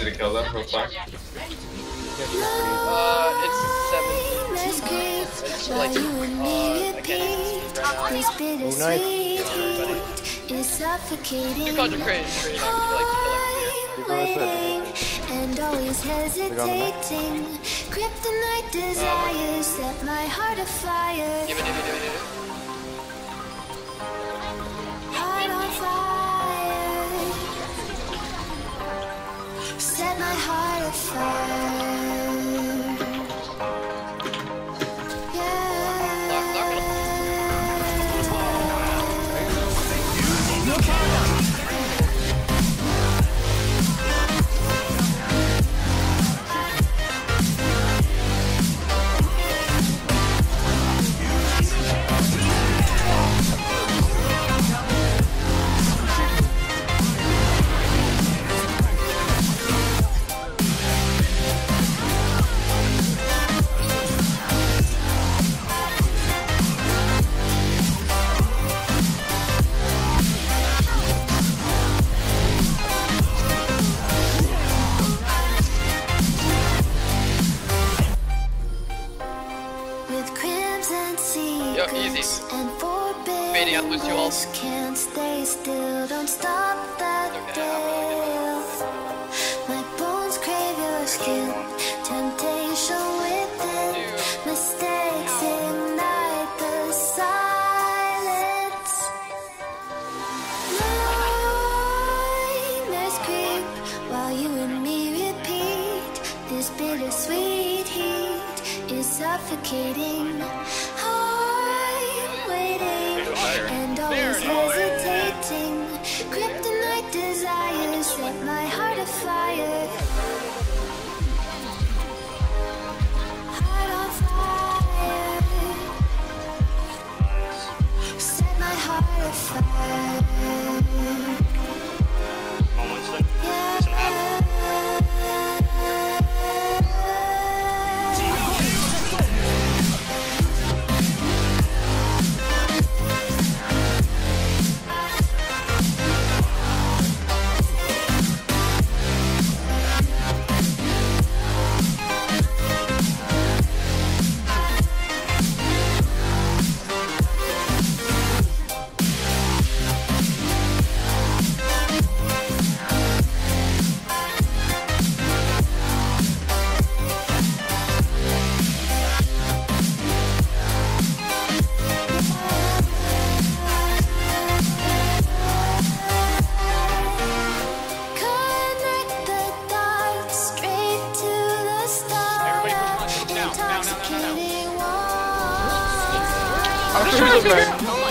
easy to kill them real quick? It's 7. It's like, I can't even see right now. Oh, nice. You called your crazy tree, I would be like killing and always hesitating. Kryptonite desires set my heart afire. Give it. Heart on fire. Set my heart afire. Fading out, lose you all. Can't stay still, don't stop that deal. My bones crave your skin, temptation within. Mistakes ignite the silence. Nightmares creep while you and me repeat. This bittersweet heat is suffocating. And always hesitating. Kryptonite desires set my heart afire. Heart on fire. Set my heart afire. Our shoes are back.